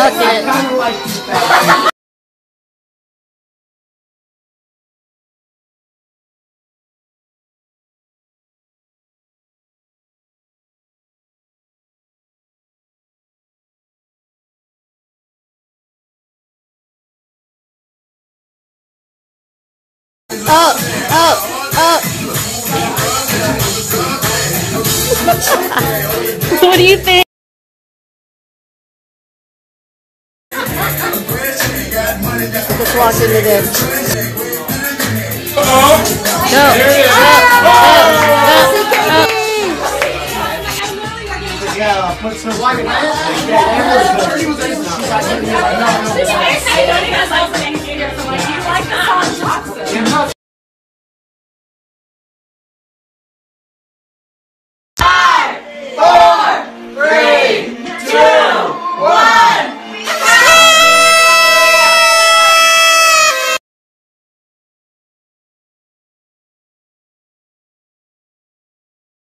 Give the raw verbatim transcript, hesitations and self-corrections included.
suck it. Up, up, up. What do you think? Just walk into this. Go. Up, up, up. Yeah, put some white pants.